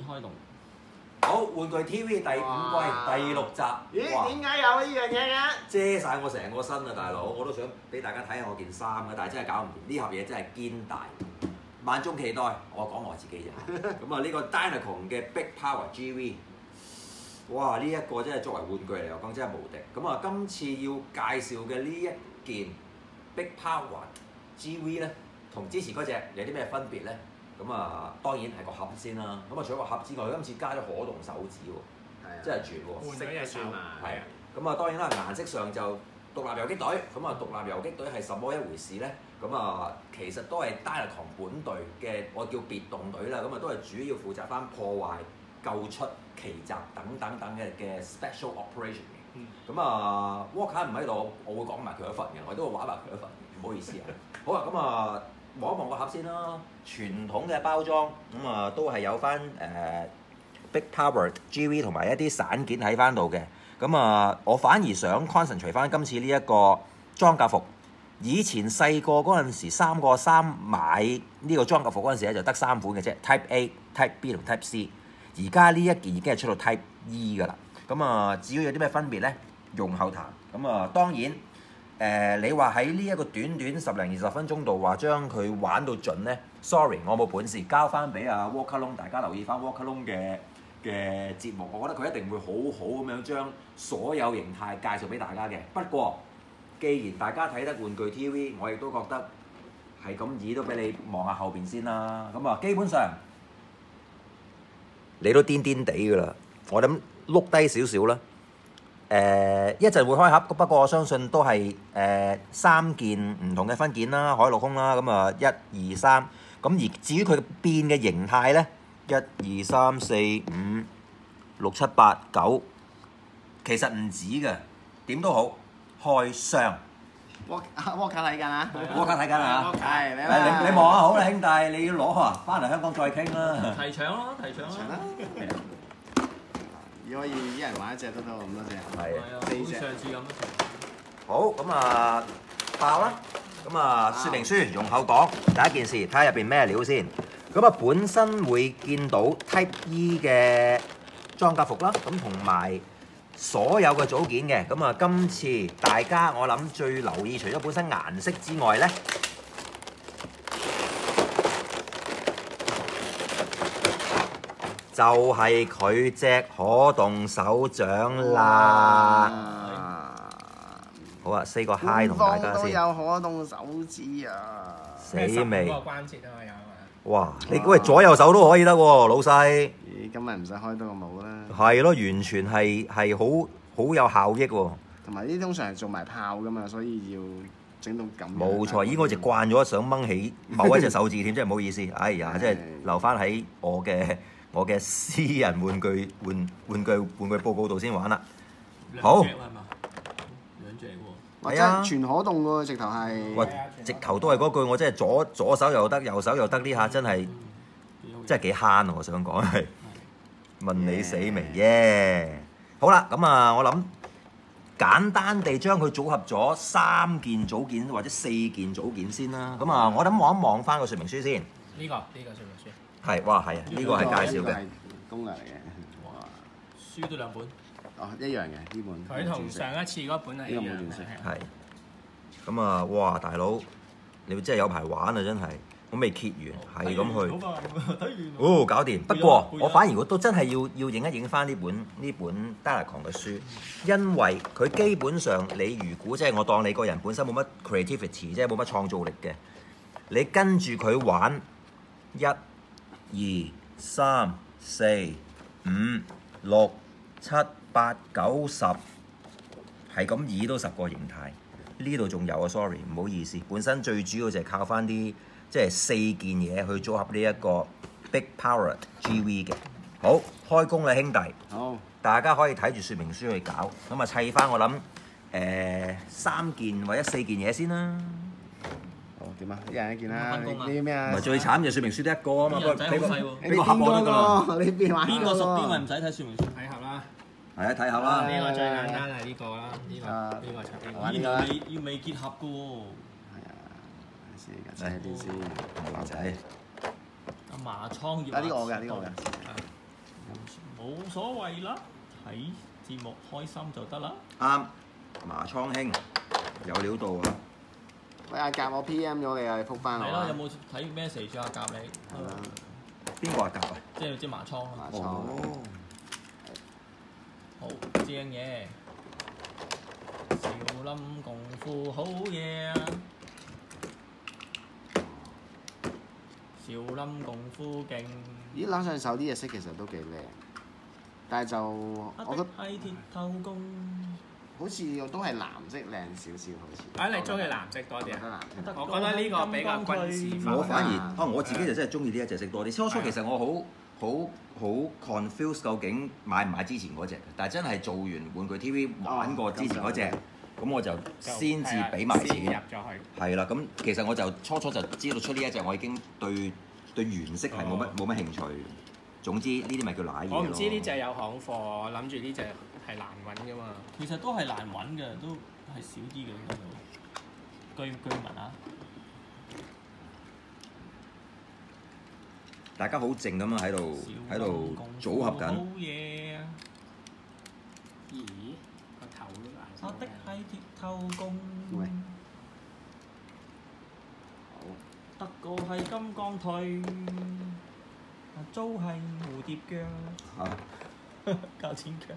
開動。 好，玩具 TV 第5季第6集。 咦？點解有呢樣嘢嘅？ 遮晒我成個身啊，大佬！我都想俾大家睇下我件衫嘅，但係真係搞唔掂。呢盒嘢真係堅大，萬眾期待。我講我自己啫。咁啊，呢個 Dynacon 嘅 Big Power GV， 哇！呢一個真係作為玩具嚟講真係無敵。咁啊，今次要介紹嘅呢一件 Big Power GV 咧，同之前嗰隻有啲咩分別咧？咁啊，當然係個盒先啦。咁啊，除咗個盒之外，今次加咗可動手指喎，真係絕喎。 換咗隻手嘛。 係啊。咁啊，當然啦，顏色上就獨立遊擊隊。咁啊，獨立遊擊隊係什麼一回事咧？咁啊，其實都係 Dynacon 本隊嘅，我叫別動隊啦。咁啊，都係主要負責翻破壞、救出、奇襲等嘅 special operation 嘅。咁啊，Walker 唔喺度，我會講埋佢一份嘅，我都會玩埋佢一份，唔好意思啊。好啊，咁啊。望一望個盒先啦，傳統嘅包裝咁啊，都係有翻Big Power GV 同埋一啲散件喺翻度嘅。咁啊，我反而想 concentrate 翻今次呢一個裝甲服。以前細個嗰陣時，3個3買呢個裝甲服嗰陣時咧，就得3款嘅啫 ，Type A、Type B 同 Type C。而家呢一件已經係出到 Type E 㗎啦。咁啊，至於有啲咩分別咧？用後談。咁啊，當然。你話喺呢一個短短10零20分鐘度話將佢玩到盡呢 sorry 我冇本事，交翻俾阿 Walker Long， 大家留意翻 Walker Long 嘅節目，我覺得佢一定會好好咁樣將所有形態介紹俾大家嘅。不過，既然大家睇得玩具 TV， 我亦都覺得係咁意都俾你望下後邊先啦。咁啊，基本上你都癲癲地㗎啦，我諗碌低少少啦。一陣會開盒，不過我相信都係3件唔同嘅分件啦，海陸空啦，咁啊1、2、3，咁而至於佢變嘅形態咧，1、2、3、4、5、6、7、8、9，其實唔止嘅，點都好，開箱。 Walker 睇緊啊 ！Walker睇緊啊！ 係你望下好啦，兄弟，你要攞啊，翻嚟香港再傾啦。 提搶咯，提搶啦！ 可以一人玩一隻都得，咁多隻。 係啊 ，4隻。 上次咁。 好，咁啊爆啦！咁啊說明書用口講，第一件事睇下入邊咩料先。咁啊本身會見到 Type E 嘅裝甲服啦，咁同埋所有嘅組件嘅。咁啊今次大家我諗最留意，除咗本身顏色之外咧。就係佢隻可動手掌啦！好啊，say 個 hi 同大家先。 都有可動手指啊！ 死未？ 個關節啊嘛有啊嘛。 哇！你喂左右手都可以得喎，老細。 咦，今日唔使開多個帽啦。 係咯，完全係好有效益喎。 同埋呢啲通常係做埋炮噶嘛，所以要整到咁。 冇錯，應該就慣咗想掹起某一隻手指添，真係唔好意思。哎呀，即係留翻喺我嘅私人玩具報告度先玩啦。好， 兩隻喎。 係啊，全可動喎，直頭係。 喂，直頭都係嗰句，我真係左手又得，右手又得，呢下真係幾慳啊！我想講係問你死未耶？好啦，咁啊，我諗簡單地將佢組合咗3件組件或者4件組件先啦。咁啊，我諗望一望翻個說明書先。 呢個說明書。 係，哇，係啊！呢個係介紹嘅攻略嚟嘅。哇！ 書都2本。 哦，一樣嘅呢本。 佢同上一次嗰本係一樣嘅。 係。咁啊，哇！大佬，你真係有排玩啊！真係，我未揭完，係咁去。 好快，睇完。 哦，搞掂。不過我反而我都真係要影一影翻呢本 Dynacon 嘅書，因為佢基本上你如果即係我當你個人本身冇乜 creativity，即係冇乜創造力嘅，你跟住佢玩1、2、3、4、5、6、7、8、9、10，係咁以都10個形態。呢度仲有啊 ，sorry， 唔好意思。本身最主要就係靠翻啲即係4件嘢去組合呢一個 Big Power GV 嘅。好，開工啦，兄弟！ 好， 大家可以睇住說明書去搞，咁啊砌翻我諗3件或者4件嘢先啦。 點啊？一人一件啦。你咩啊？ 唔係最慘就說明書得一個啊嘛， 仔好細喎。 俾個盒我得㗎啦。 你邊玩？ 邊個熟邊個唔使睇說明書。 睇下啦。 係啊，睇下啦。 呢個最簡單係呢個啦，呢個插邊。 要未結合㗎喎。 係啊，試下睇啲先。 牛仔。 阿麻倉要。 啊！呢個我嘅，呢個我嘅。 冇所謂啦，睇節目開心就得啦。 啱，麻倉兄有料到啊！ 喂，阿甲我 PM 咗你啊，你覆翻我。 係咯，有冇睇 message 啊？夾你。 係啦。 邊個係甲啊？ 即係麻倉啊。 麻倉。 好正嘢，少林功夫好嘢啊！少林功夫勁。 咦，攬上手啲嘢色其實都幾靚，但係就我覺得係鐵頭功。 好似都係藍色靚少少，好似。 啊，你中意藍色多啲啊？ 得藍色。 我覺得呢個比較軍事化。 我反而我自己就真係中意呢一隻色多啲。初其實我好 confuse 究竟買唔買之前嗰隻，但係真係做完玩具 TV 玩過之前嗰隻，咁我就先至俾埋錢。 入咗去。 係啦，咁其實我就初就知道出呢一隻，我已經對原色係冇乜興趣。總之呢啲咪叫奶嘢咯。 我唔知呢隻有行貨，我諗住呢隻係難揾噶嘛。 其實都係難揾嘅，都係少啲嘅呢度。據聞啊， 大家好靜咁樣喺度組合緊。 好嘢啊！ 咦？個頭都難。 我的係鐵頭功。 喂。 得個係金剛腿，租係蝴蝶腳。膠錢腳。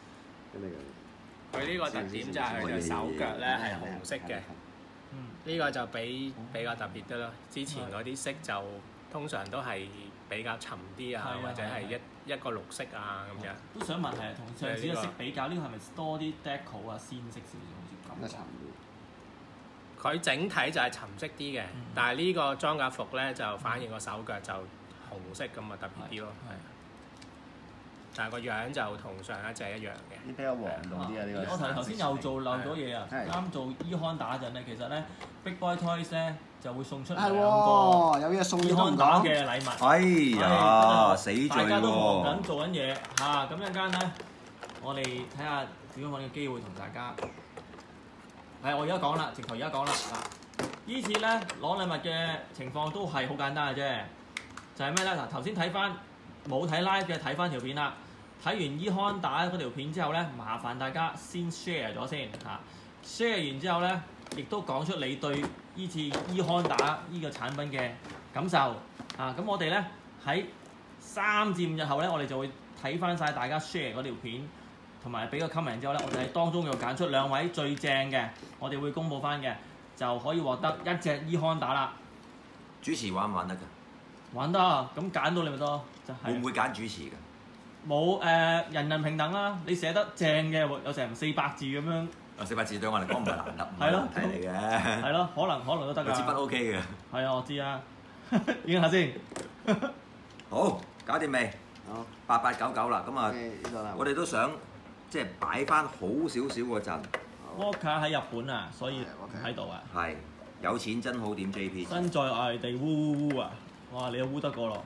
佢呢個特點就係佢隻手腳咧係紅色嘅，呢個就比較特別啲咯。之前嗰啲色就通常都係比較沉啲啊，或者係一個綠色啊咁樣。 都想問係同上次嘅色比較，呢個係咪多啲 deco 啊鮮色少少？好似咁。 佢整體就係沉色啲嘅，但係呢個裝甲服咧就反而個手腳就紅色咁啊特別啲咯。但係個樣就同上一隻一樣嘅。 呢比較黃道啲啊！呢個。 我頭先又做漏咗嘢啊！啱做 Econ 打陣咧，其實咧 Big Boy Toys 咧就會送出兩個有嘢送 Econ 打嘅禮物。 哎呀，死罪喎！ 大家都忙緊做緊嘢嚇，咁一陣間咧，我哋睇下點樣揾個機會同大家。係我而家講啦，直頭而家講啦嗱，呢次咧攞禮物嘅情況都係好簡單嘅啫，就係咩咧嗱？頭先睇翻冇睇 live 嘅睇翻條片啦。睇完 Econ 打嗰條片之後咧，麻煩大家先 share 咗先嚇。share 完之後咧，亦都講出你對呢次 Econ 打呢個產品嘅感受啊。咁我哋咧喺3至5日後咧，我哋就會睇翻晒大家 share 嗰條片，同埋俾個 comment 之後咧，我哋喺當中又揀出2位最正嘅，我哋會公佈翻嘅，就可以獲得1隻 Econ 打啦。 主持玩唔玩得㗎？ 玩得，咁揀到你咪得，就係。 會唔會揀主持㗎？ 冇人人平等啦！你寫得正嘅，有成400字咁樣。 400字對我嚟講唔係難得，唔係咯， 題嚟嘅。 係咯，可能都得㗎。 支筆 OK 嘅。 係啊，我知啊。影下先。 好，搞掂未？ 好。 8899啦，咁啊，我哋都想即係擺翻好少少嗰陣。 Walker 喺日本啊，所以喺度啊。 係，有錢真好點 JP。 身在外地，烏啊！哇，你又烏得過咯〜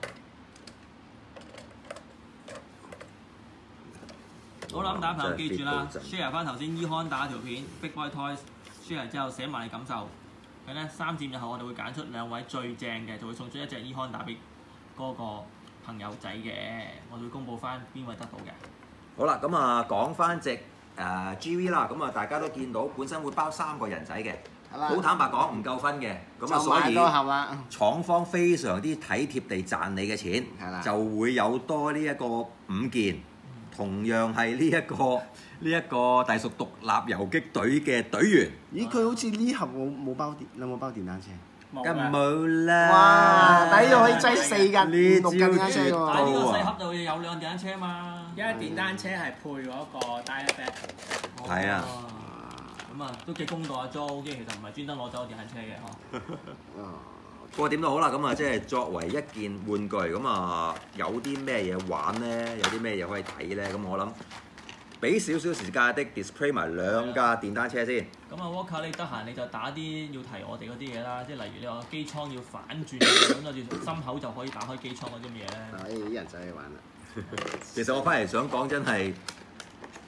好啦，咁大家朋友記住啦 ，share 翻頭先 Econ 打條片 ，Big Boy Toys share 之後寫埋你感受。咁咧3至5日後，我哋會揀出2位最正嘅，就會送出1隻 Econ 打俾嗰個朋友仔嘅。我哋會公佈翻邊位得到嘅。 好啦，咁啊講翻隻GV 啦，咁啊大家都見到本身會包3個人仔嘅，好坦白講唔夠分嘅，咁啊所以廠方非常之體貼地賺你嘅錢，就會有多呢一個5件。同樣係呢一個隸屬獨立遊擊隊嘅隊員。 咦，佢好似呢盒冇包有冇包電單車？ 梗冇啦！ 哇，抵到可以擠4架6架電單車喎！ 但係呢個細盒就會有2輛電單車嘛。 因為電單車係配嗰個 Diabet。 係啊。 咁啊，都幾公道啊，Jo，其實唔係專登攞走電單車嘅呵。 不過點都好啦，咁啊即係作為一件玩具，咁啊有啲咩嘢玩咧？有啲咩嘢可以睇咧？咁我諗俾少少時間的 display 埋2架電單車先。 咁啊 Walker 你得閒你就打啲要提我哋嗰啲嘢啦，即係例如你話機艙要反轉咁，跟住心口就可以打開機艙嗰啲嘢咧。 啲人仔去玩啦。 其實我翻嚟想講真係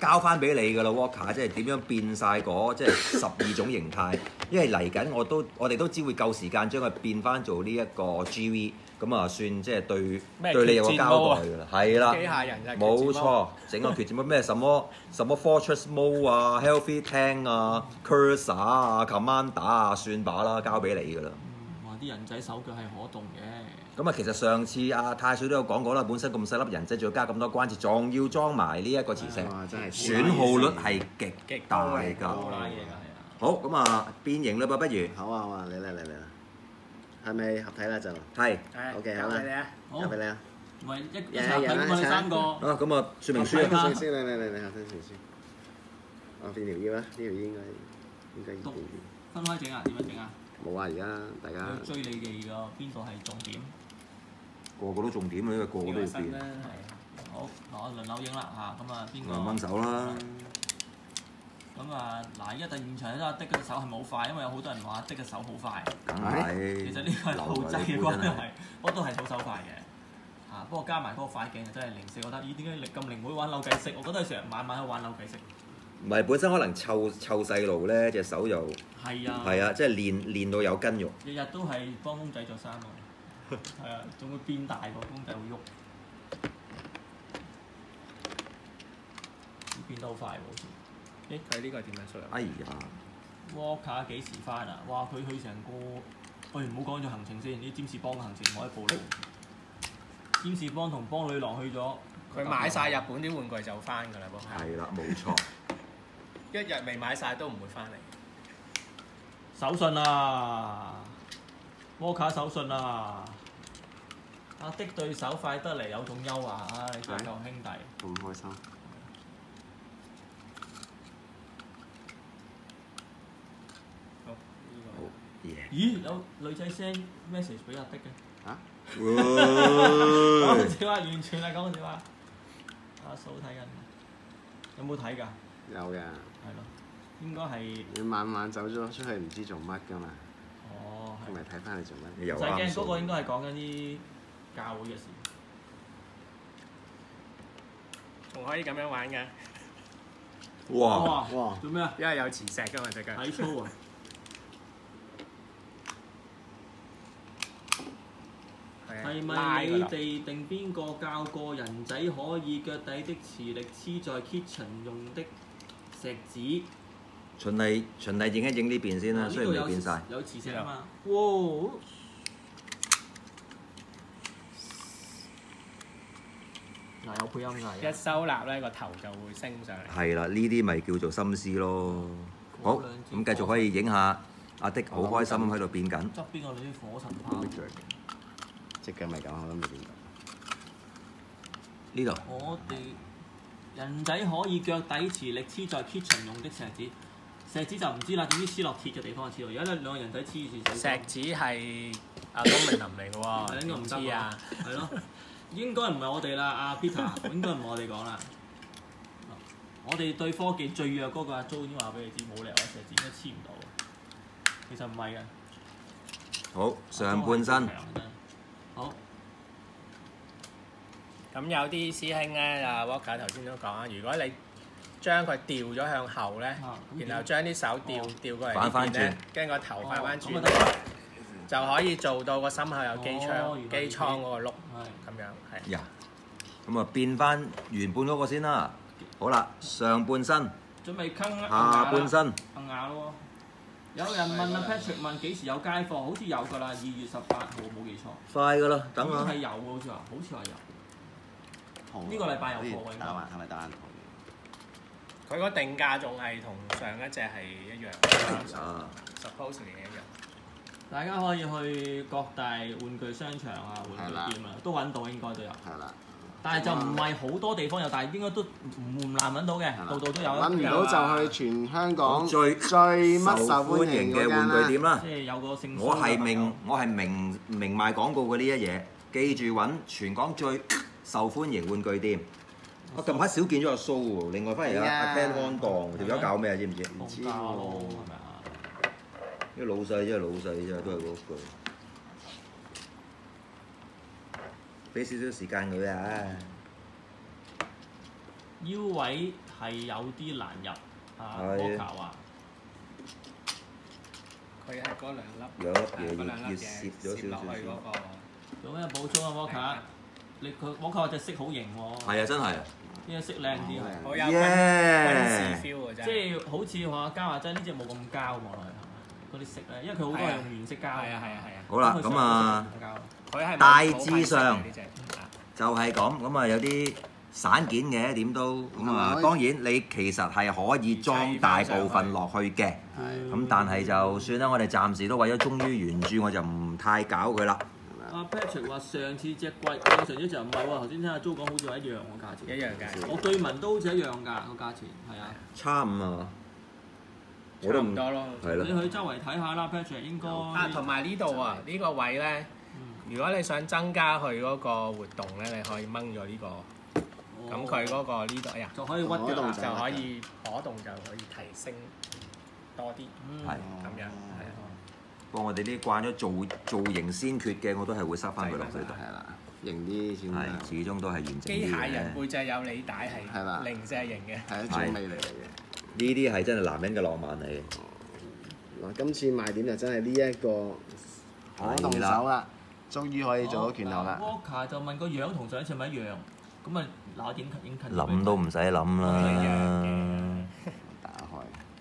交翻俾你㗎啦 Walker，即係點樣變晒嗰即係12種形態，因為嚟緊我哋都知會夠時間將佢變翻做呢一個 GV， 咁啊算即係對你有個交代㗎啦，係啦， 機械人就冇錯，整個決戰咩什麼 Fortress Mode 啊、Healthy Tank 啊、Cursor 啊、Commander 啊，算把啦，交俾你㗎啦。 哇！啲人仔手腳係可動嘅。 咁啊，其實上次阿太水都有講過啦，本身咁細粒人仔，仲要加咁多關節，仲要裝埋呢一個磁石， 真係損耗率係極大好㗎。 拉嘢㗎，係啊。 好，咁啊變形啦噃，不如好啊好啊，嚟啦，係咪合體啦就？ 係 ，OK 好啦， 你啊， 好， 交俾你啊。 咪一齊睇我哋3個。 啊，咁啊說明書係啊， 先，嚟，合體先。哦，變條腰啦，呢條腰應該要變。 分開整啊？點樣整啊？ 冇啊，而家大家追你哋個邊度係重點？ 個個都重點啊，因為個個都要變。 好，我輪流影啦嚇，咁啊邊個？ 掹手啦。 咁啊嗱，而家第現場咧，阿的嘅手係冇快，因為有好多人話阿的嘅手好快。 梗係。 其實呢個係後製嘅關係，我都係好手快嘅。嚇，不過加埋嗰個快鏡真係零舍，覺得咦點解咁靈會玩扭計式？我覺得佢成日晚喺度玩扭計式。 唔係本身可能湊細路咧，隻手又係啊， 係啊，即係練到有筋肉。 日日都係幫公仔着衫啊，係啊，仲會變大個公仔會喐，變得好快喎，好似。 咦？佢呢個點樣出嚟？ 哎呀 Walker 幾時翻啊？哇！佢去成個，喂唔好講咗行程先，啲占士邦嘅行程唔可以暴露。占士邦同邦女郎去咗， 佢買晒日本啲玩具就翻㗎啦，噃。 係啦，冇錯。 一日未買晒都唔會翻嚟。 手信啊！Walker 手信啊！阿的對手快得嚟有種優啊！唉，真係夠兄弟。 咁開心。 咦？有女仔 send message 俾阿的嘅？ 嚇？ 講笑啊！完全係講笑啊！阿嫂睇緊，有冇睇㗎？ 有嘅。 係咯，應該係。 你晚晚走咗出去唔知做乜㗎嘛？ 哦， 係咪睇翻你做乜？ 你又唔使驚， 啱數嗰個應該係講緊啲教會嘅事。 仲可以咁樣玩㗎？ 哇！ 哇！ 做咩啊？ 因為有磁石㗎嘛，隻腳。 睇 show 啊！係咪你哋定邊個教過人仔可以腳底的磁力黐在 kitchen 用的石子？ 循例影一影呢邊先啦，雖然未變晒。 有磁石啊嘛！哇！嗱，有配音㗎。 一收納咧，個頭就會升上嚟。 係啦，呢啲咪叫做心思咯。好，咁繼續可以影下阿的好開心喺度變緊。 側邊嗰啲火神炮。 隻腳咪咁，我諗你變呢度。 我哋人仔可以腳底磁力黐在 kitchen 用的石子，石子就唔知啦，總之黐落鐵嘅地方就黐到。而家咧兩個人仔黐住石子係阿東明林嚟嘅喎， 應該唔知得啊？ 係咯，應該唔係我哋啦，阿 Peter 應該唔係我哋講啦。我哋對科技最弱嗰個阿 Jo 已經話俾你知，冇理由石子應該黐唔到。其實唔係嘅。 好，上半身。 好。 咁有啲師兄咧，阿 Walker 頭先都講啊，如果你將佢調咗向後咧，然後將啲手調過嚟呢邊咧，跟個頭反翻轉，就可以做到個心口有機槍、機艙嗰個碌，咁樣係。 呀，咁啊變翻原本嗰個先啦。好啦，上半身。 準備坑啦。 下半身。 硬牙咯喎。有人問啊 Patrick 問幾時有街貨，好似有㗎啦，2月18號冇記錯。 快㗎啦，等下。 係有喎，好似話有。呢個禮拜有貨喎，應該。 係咪打橫佢個定價仲係同上一隻係一樣。 啊 Supposedly 一樣。 大家可以去各大玩具商場啊、玩具店啊，都揾到應該都有。 係啦。 但係就唔係好多地方有，但係應該都唔難揾到嘅，度度都有。 揾唔到就去全香港最乜受歡迎嘅玩具店啦。 即係有個姓蘇。 我係明賣廣告嘅呢一嘢，記住揾全港最受歡迎玩具店。我近排少見咗阿蘇喎，另外翻嚟阿 Ken 安檔條友搞咩啊？知唔知？ 唔知喎，係咪啊？ 啲老細真係老細啫，都係嗰句。俾少少時間佢啊！ 腰位係有啲難入啊。 係 Walker 話佢係嗰兩粒嘢要嘢攝咗少少落去嗰個。 有咩補充啊？Walker，佢 Walker 話隻色好型喎。 係啊，真係。 呢隻色靚啲啊！ 好有 Yeah 軍事 feel 㗎真係。 即係好似話膠話齋，呢隻冇咁膠望落去係嘛？嗰啲色咧，因為佢好多係用原色膠。 係啊。 好啦，咁啊， 佢係大致上呢隻。 就係咁，咁啊有啲散件嘅點都咁啊，當然你其實係可以裝大部分落去嘅，咁但係就算啦，我哋暫時都為咗忠於原著，我就唔太搞佢啦。 阿 Patrick 話上次隻貴，上次就唔係喎。頭先聽阿 Jo 講好似話一樣喎價錢。 一樣㗎。 我據聞都好似一樣㗎個價錢，係啊。 差唔啊，我差都唔唔多咯。 係咯。 你去周圍睇下啦，Patrick 應該。 同埋呢度啊，呢個位咧，如果你想增加佢嗰個活動咧，你可以掹咗呢個，咁佢嗰個呢度，哎呀， 就可以屈腳啦， 就可以可動就可以提升多啲， 係咁樣，係啊。 不過我哋啲慣咗造型先決嘅，我都係會塞翻佢落去度。 係啦，型啲先啦。 係，始終都係完整啲機械人嘅。 背脊有履帶係係啦零舍型嘅。 係一種魅力嚟嘅。 呢啲係真係男人嘅浪漫嚟嘅。 嗱，今次賣點就真係呢一個可動手啦，終於可以做到拳頭啦。 Walker 就問個樣同上一次咪一樣，咁啊嗱點影近？ 諗都唔使諗啦。 打開。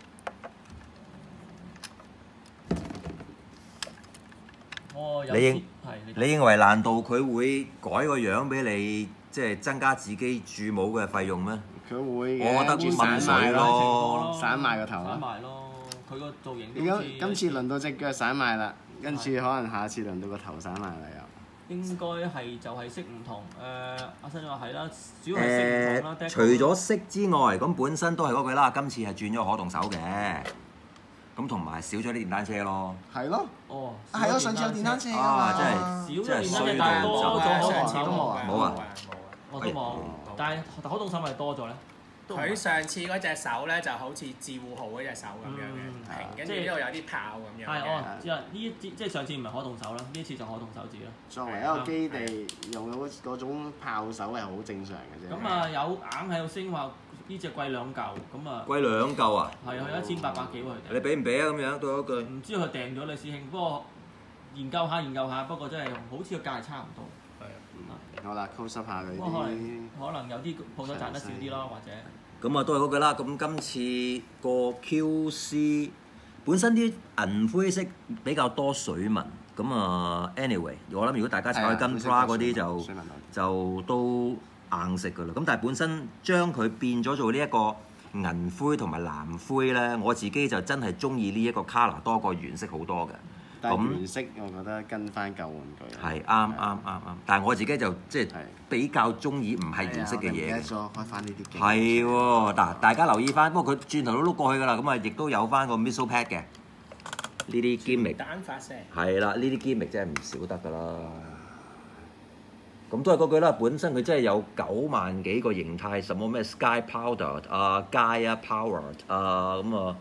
哦，有你認係你認為難道佢會改個樣俾你，即係增加自己鑄模嘅費用咩？ 佢會嘅， 我覺得跟住散賣咯咯，散賣個頭散啊！ 埋咯，佢個造型而家今次輪到隻腳散賣啦，跟住可能下次輪到個頭散賣啦又。 應該係就係色唔同，阿新話係啦，主要係色唔同啦。 除咗色之外，咁本身都係嗰句啦。今次係轉咗可動手嘅，咁同埋少咗啲電單車咯。 係咯， 哦， 係咯，上次有電單車㗎嘛啊，真係少咗電單車， 衰但係到多咗可動手都冇啊冇啊我都冇，但係可動手咪多咗咧。 佢上次嗰隻手咧就好似自護號嗰隻手咁樣嘅平，跟住呢度有啲炮咁樣係嘅。 之後呢一支即係上次唔係可動手啦，呢一次就可動手指啦。 作為一個基地，用到嗰種炮手係好正常嘅啫。 咁啊有硬喺度升話呢只貴兩嚿，咁啊貴兩嚿啊！ 係啊1800幾喎佢你俾唔俾啊？咁樣都有一句。 唔知佢訂咗你師兄，不過研究下，不過真係好似個價係差唔多。 好啦 close up 下佢不過啲。 可能有啲鋪頭賺得少啲咯，或者咁啊，都係嗰句啦。咁今次個 QC 本身啲銀灰色比較多水紋，咁啊 anyway，我諗如果大家炒開跟 bra 嗰啲就都硬食㗎啦。咁但係本身將佢變咗做呢一個銀灰同埋藍灰咧，我自己就真係中意呢一個 colour 多過原色好多嘅。 但係原色我覺得跟翻舊玩具。 係啱，但係我自己就即係比較中意唔係原色嘅嘢。 記得咗開翻呢啲。 係喎，嗱，大家留意翻，不過佢轉頭都碌過去㗎啦，咁啊亦都有翻個 missile pad 嘅呢啲 gimmick。 單發射。 係啦，呢啲 gimmick 真係唔少得㗎啦。咁都係嗰句啦，本身佢真係有9萬幾個形態，什麼咩 Sky Powder 啊、Gaia Powered 啊，咁啊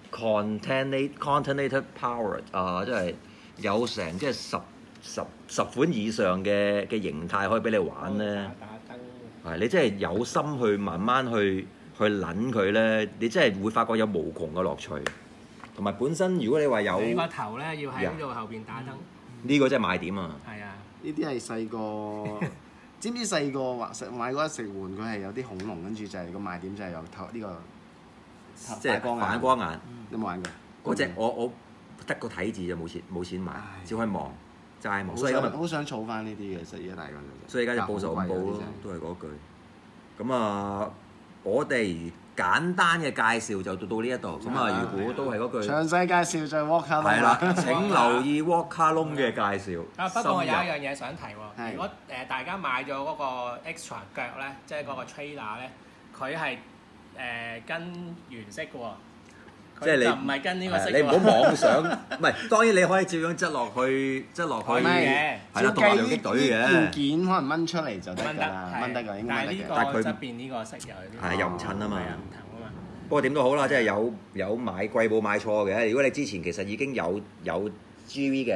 Contaminated Powered 啊，即係有成即係十款以上嘅形態可以俾你玩咧。 打燈。 係你真係有心去慢慢去撚佢咧，你真係會發覺有無窮嘅樂趣。同埋本身如果你話有你個頭咧要喺呢度後邊打燈。 呢個真係賣點啊！ 係啊。 呢啲係細個，知唔知細個買嗰一食玩佢係有啲恐龍，跟住就係個賣點就係有頭呢個即係反光眼。 有冇玩過？ 嗰隻我得個睇字就冇錢買，只可以望齋望。所以今日好想儲翻呢啲嘅，實而家大個咗。 所以而家就報仇咁報咯，都係嗰句。咁啊，我哋簡單嘅介紹就到呢一度。咁啊，如果都係嗰句， 詳細介紹就係 Walker 係啦，請留意 Walker Loom嘅介紹。 不過我有一樣嘢想提喎， 係如果大家買咗嗰個 extra 腳咧，即係嗰個 trailer 咧，佢係跟原色嘅喎。 即係你唔係跟呢個色你唔好妄想，唔係當然你可以照樣質落去嘅， 係啦，獨立遊擊隊嘅條件可能掹出嚟就得㗎啦，掹得㗎應該但係呢個側邊呢個色又有啲係又唔襯啊嘛， 唔同啊嘛。 不過點都好啦，即係有買貴冇買錯嘅。如果你之前其實已經有 GV 嘅，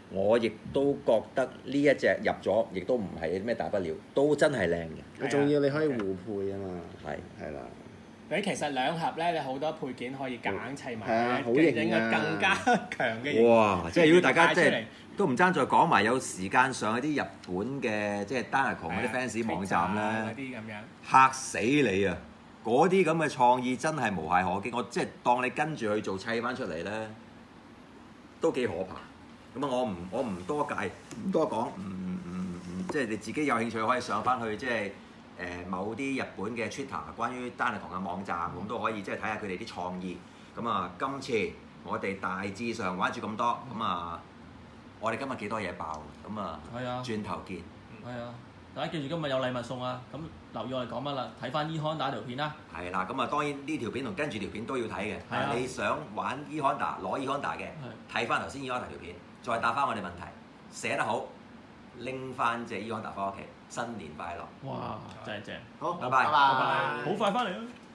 我亦都覺得呢一隻入咗，亦都唔係咩大不了，都真係靚嘅。 仲要你可以互配啊嘛，係啦。 你其實兩盒咧，你好多配件可以夾硬砌埋， 係啊，好型整個更加強嘅型。 哇！即係如果大家即係帶出嚟都唔爭再講埋有時間上一啲日本嘅即係丹尼狂嗰啲 fans 網站嗰咧， 啲咁樣嚇死你啊！嗰啲咁嘅創意真係無懈可擊，我即係當你跟住去做砌翻出嚟咧，都幾可怕。咁啊，我唔多介，唔多講，即係你自己有興趣可以上翻去即係某啲日本嘅 Twitter 關於丹尼狂嘅網站，咁都可以即係睇下佢哋啲創意。咁啊，今次我哋大致上玩住咁多，咁啊，我哋今日幾多嘢爆，咁啊，轉頭見。 係啊，大家記住今日有禮物送啊！咁留意我哋講乜啦，睇翻 E-Honda 條片啦。 係啦，咁啊當然呢條片同跟住條片都要睇嘅。 係啊， 你想玩 E-Honda 攞 E-Honda 嘅，睇翻頭先 E-Honda 條片，再答翻我哋問題，寫得好，拎翻隻 E-Honda 翻屋企，新年快樂！ 哇，真係正！ 好， 拜拜， 拜拜， 好快翻嚟啊！